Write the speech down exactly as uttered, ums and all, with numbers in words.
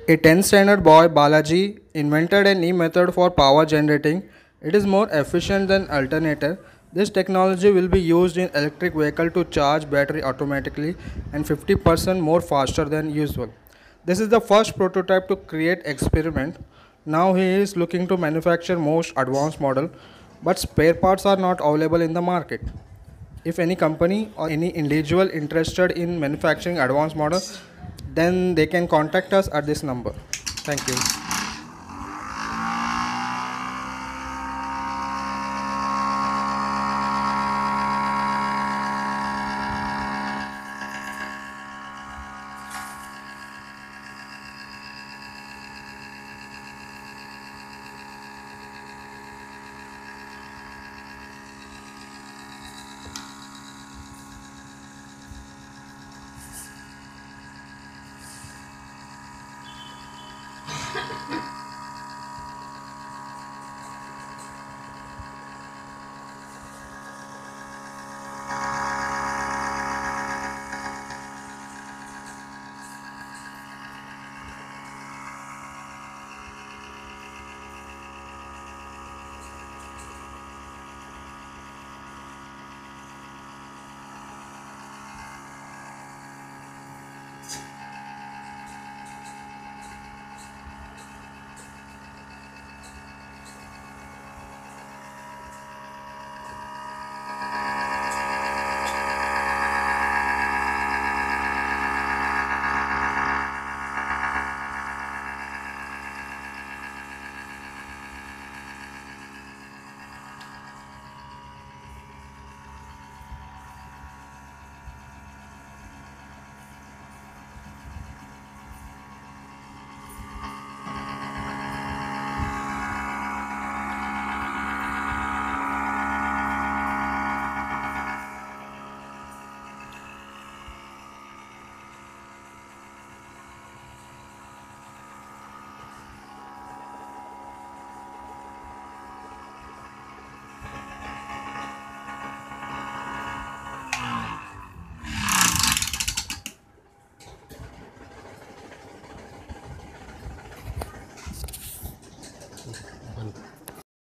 A tenth standard boy Balaji invented a new method for power generating. It is more efficient than alternator. This technology will be used in electric vehicle to charge battery automatically and fifty percent more faster than usual. This is the first prototype to create experiment. Now he is looking to manufacture most advanced model, but spare parts are not available in the market. If any company or any individual interested in manufacturing advanced model, then they can contact us at this number. Thank you.